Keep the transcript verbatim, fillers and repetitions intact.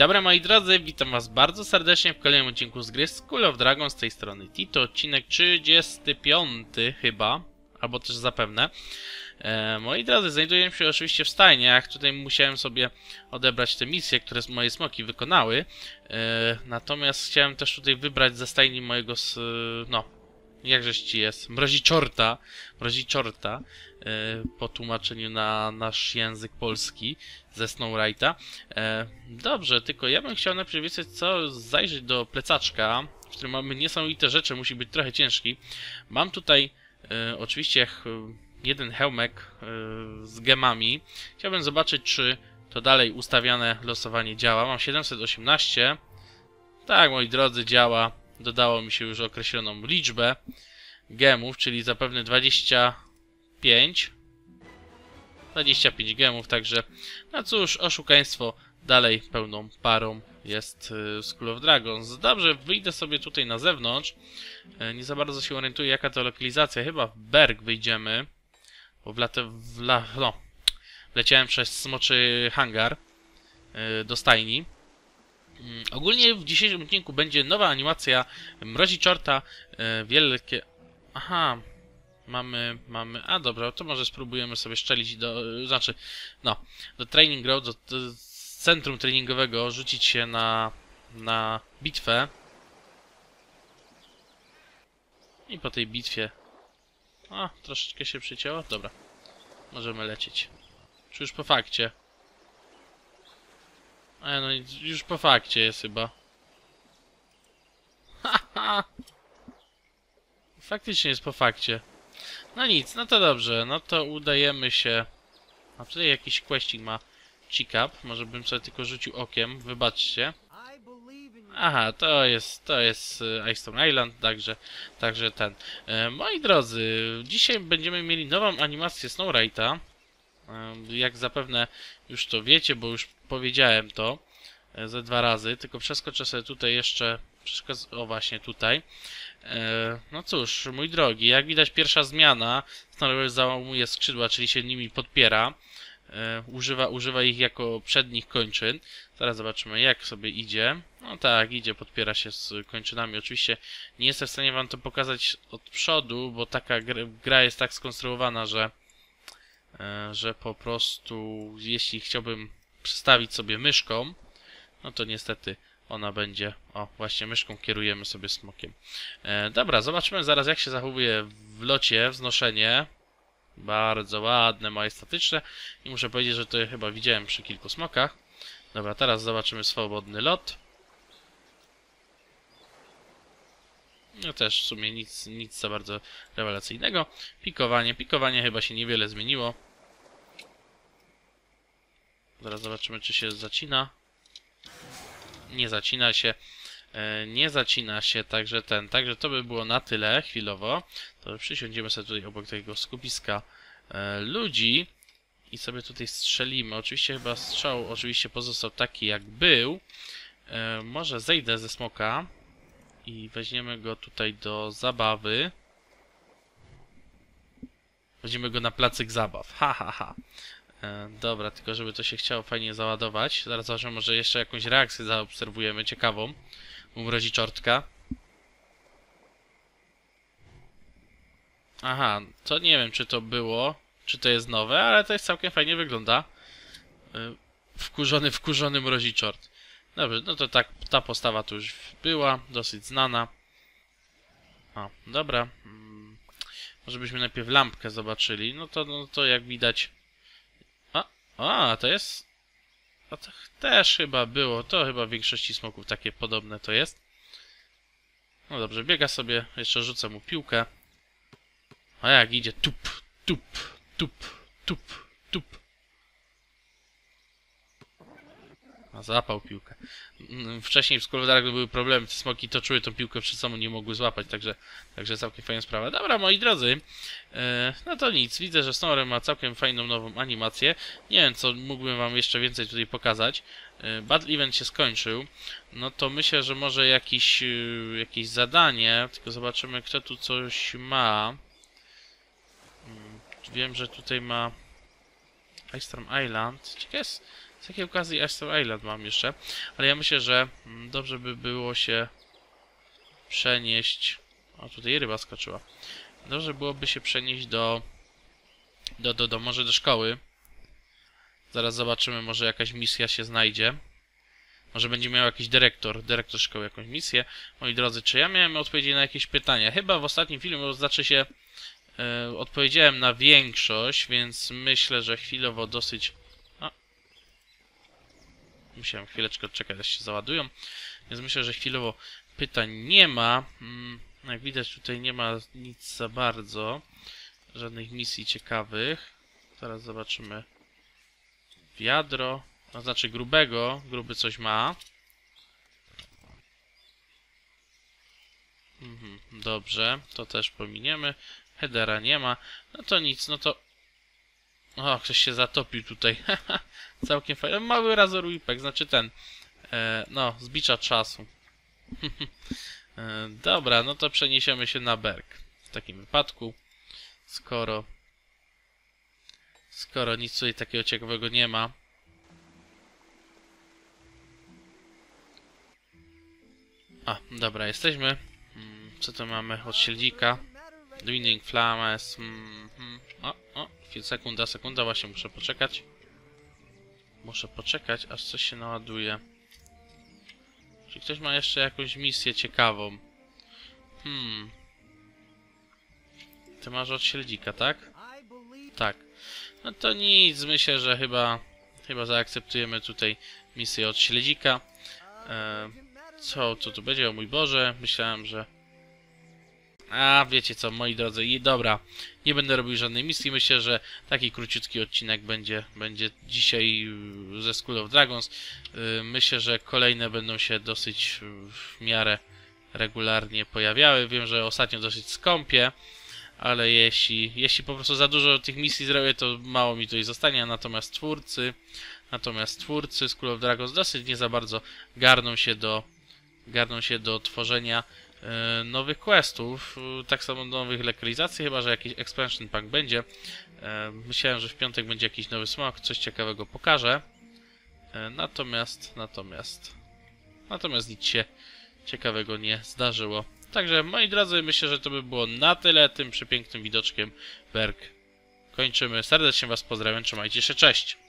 dobry moi drodzy, witam was bardzo serdecznie w kolejnym odcinku z gry School of Dragon, z tej strony Tito, odcinek trzydziesty piąty chyba, albo też zapewne. E, moi drodzy, znajduję się oczywiście w stajniach, tutaj musiałem sobie odebrać te misje, które moje smoki wykonały. E, natomiast chciałem też tutaj wybrać ze stajni mojego, no, jakżeś ci jest, mroziczorta, mroziczorta, e, po tłumaczeniu na nasz język polski ze Snowwrighta. E, dobrze, tylko ja bym chciał najpierw wiedzieć, co, zajrzeć do plecaczka, w którym mamy niesamowite rzeczy, musi być trochę ciężki. Mam tutaj e, oczywiście jeden hełmek e, z gemami. Chciałbym zobaczyć, czy to dalej ustawiane losowanie działa. Mam siedemset osiemnaście. Tak, moi drodzy, działa. Dodało mi się już określoną liczbę gemów, czyli zapewne dwadzieścia pięć. dwadzieścia pięć gemów, także no cóż, oszukaństwo dalej pełną parą jest y, School of Dragons. Dobrze, wyjdę sobie tutaj na zewnątrz. Y, nie za bardzo się orientuję, jaka to lokalizacja. Chyba w Berg wyjdziemy. Bo wlatę, wla, no, wleciałem przez smoczy hangar y, do stajni. Y, ogólnie w dzisiejszym odcinku będzie nowa animacja Mroziczorta. Y, wielkie... Aha... Mamy, mamy, a dobra, to może spróbujemy sobie szczelić do, znaczy, no, do training ground, do, do centrum treningowego, rzucić się na, na bitwę. I po tej bitwie, a, troszeczkę się przycięło, dobra, możemy lecieć. Czy już po fakcie? E, no już po fakcie jest chyba. Haha! Faktycznie jest po fakcie. No nic, no to dobrze, no to udajemy się... A tutaj jakiś questing ma Chicap, może bym sobie tylko rzucił okiem, wybaczcie. Aha, to jest, to jest Ice Stone Island, także, także ten. E, moi drodzy, dzisiaj będziemy mieli nową animację Snowwrighta. E, jak zapewne już to wiecie, bo już powiedziałem to e, ze dwa razy, tylko przeskoczę sobie tutaj jeszcze, o właśnie tutaj. E, no cóż, mój drogi, jak widać pierwsza zmiana, Snowwright załamuje skrzydła, czyli się nimi podpiera. E, używa, używa ich jako przednich kończyn. Zaraz zobaczymy, jak sobie idzie. No tak, idzie, podpiera się z kończynami. Oczywiście nie jestem w stanie wam to pokazać od przodu, bo taka gra, gra jest tak skonstruowana, że, e, że po prostu jeśli chciałbym przestawić sobie myszką, no to niestety ona będzie... O, właśnie myszką kierujemy sobie smokiem. E, dobra, zobaczmy zaraz, jak się zachowuje w locie wznoszenie. Bardzo ładne, majestatyczne. I muszę powiedzieć, że to ja chyba widziałem przy kilku smokach. Dobra, teraz zobaczymy swobodny lot. No też w sumie nic, nic za bardzo rewelacyjnego. Pikowanie. Pikowanie chyba się niewiele zmieniło. Zaraz zobaczymy, czy się zacina. Nie zacina się, e, nie zacina się, także ten, także to by było na tyle chwilowo. To przysiądziemy sobie tutaj obok tego skupiska e, ludzi i sobie tutaj strzelimy. Oczywiście chyba strzał oczywiście pozostał taki jak był. E, może zejdę ze smoka i weźmiemy go tutaj do zabawy. Weźmiemy go na placyk zabaw, ha ha ha. E, dobra, tylko żeby to się chciało fajnie załadować. Zaraz zobaczymy, może jeszcze jakąś reakcję zaobserwujemy, ciekawą. U mroziczortka. Aha, to nie wiem, czy to było, czy to jest nowe, ale to jest całkiem fajnie wygląda. E, wkurzony, wkurzony mroziczort. Dobrze, no to tak, ta postawa tu już była, dosyć znana. O, dobra. Hmm, może byśmy najpierw lampkę zobaczyli. No to, no to jak widać... A, to jest... A to też chyba było. To chyba w większości smoków takie podobne to jest. No dobrze, biega sobie. Jeszcze rzucę mu piłkę. A jak idzie? Tup, tup, tup, tup, tup. A złapał piłkę. Wcześniej w School of Dragon były problemy. Te smoki toczyły tą piłkę przed sobą, nie mogły złapać, także, także całkiem fajna sprawa. Dobra, moi drodzy, e, no to nic. Widzę, że Snowry ma całkiem fajną nową animację. Nie wiem, co mógłbym wam jeszcze więcej tutaj pokazać. E, Battle Event się skończył. No to myślę, że może jakiś, e, jakieś zadanie, tylko zobaczymy, kto tu coś ma. Wiem, że tutaj ma Ice Storm Island. Ciekawe jest, Z jakiej okazji Astor Island mam jeszcze, ale ja myślę, że dobrze by było się przenieść... O, tutaj ryba skoczyła. Dobrze byłoby się przenieść do... Do, do, do, może do szkoły. Zaraz zobaczymy, może jakaś misja się znajdzie. Może będzie miał jakiś dyrektor, dyrektor szkoły jakąś misję. Moi drodzy, czy ja miałem odpowiedzi na jakieś pytania? Chyba w ostatnim filmie, znaczy się, e, odpowiedziałem na większość, więc myślę, że chwilowo dosyć... A. Musiałem chwileczkę odczekać, aż się załadują. Więc myślę, że chwilowo pytań nie ma. Hmm, jak widać, tutaj nie ma nic za bardzo. Żadnych misji ciekawych. Zaraz zobaczymy. Wiadro. To znaczy grubego. Gruby coś ma. Mhm, dobrze. To też pominiemy. Headera nie ma. No to nic, no to... O, ktoś się zatopił tutaj. Całkiem fajny. Mały Razor Whipek, znaczy ten. E, no, zbicza czasu. e, dobra, no to przeniesiemy się na berg. W takim wypadku. Skoro... Skoro nic tutaj takiego ciekawego nie ma. A, dobra, jesteśmy. Co to mamy od śledzika? Dwindling Flames. Mm, mm. O, o, chwilę, sekunda, sekunda, właśnie muszę poczekać. Muszę poczekać, aż coś się naładuje. Czy ktoś ma jeszcze jakąś misję ciekawą? Hmm. Ty masz od śledzika, tak? Tak. No to nic, myślę, że chyba... Chyba zaakceptujemy tutaj misję od śledzika. E, co, co tu będzie? O mój Boże, myślałem, że... A, wiecie co, moi drodzy, i dobra, nie będę robił żadnej misji, myślę, że taki króciutki odcinek będzie, będzie dzisiaj ze School of Dragons. Myślę, że kolejne będą się dosyć w miarę regularnie pojawiały. Wiem, że ostatnio dosyć skąpie, ale jeśli, jeśli po prostu za dużo tych misji zrobię, to mało mi tutaj zostanie, natomiast twórcy, natomiast twórcy School of Dragons dosyć nie za bardzo garną się do, garną się do tworzenia nowych questów, tak samo nowych lokalizacji, chyba że jakiś expansion pack będzie. Myślałem, że w piątek będzie jakiś nowy smok, coś ciekawego pokażę. Natomiast, natomiast, natomiast nic się ciekawego nie zdarzyło. Także, moi drodzy, myślę, że to by było na tyle tym przepięknym widoczkiem berg. Kończymy. Serdecznie Was pozdrawiam, trzymajcie się, cześć!